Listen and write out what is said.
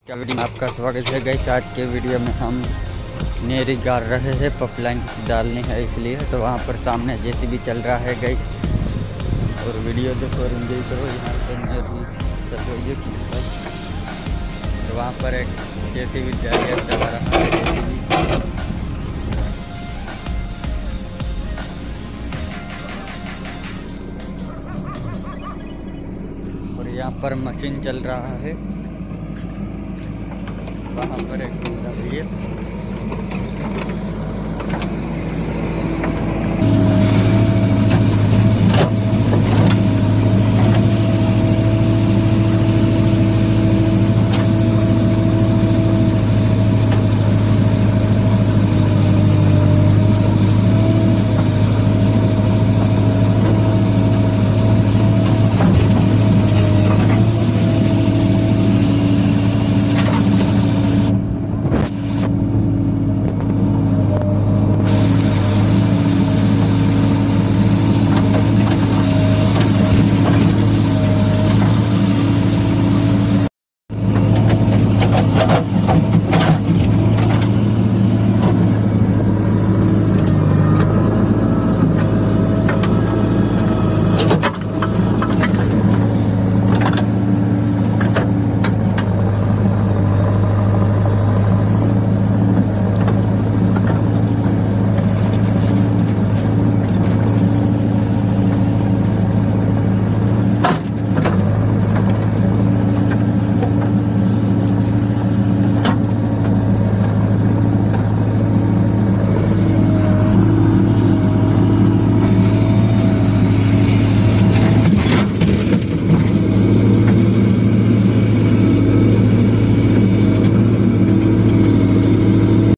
क्या वीडियो में आपका स्वागत है गाइस। आज के वीडियो में हम नेरी गाड़ रहे हैं, पपलाइन डालनी है इसलिए। तो वहाँ पर सामने जेसीबी चल रहा है गाइस, और वीडियो देखो और एंजॉय करो। यहाँ से नेरी सफाई तो वहाँ पर एक जेसीबी चला रहा है जेसीबी। और यहाँ पर मशीन चल रहा है, वहाँ पर एक बंदा भी है।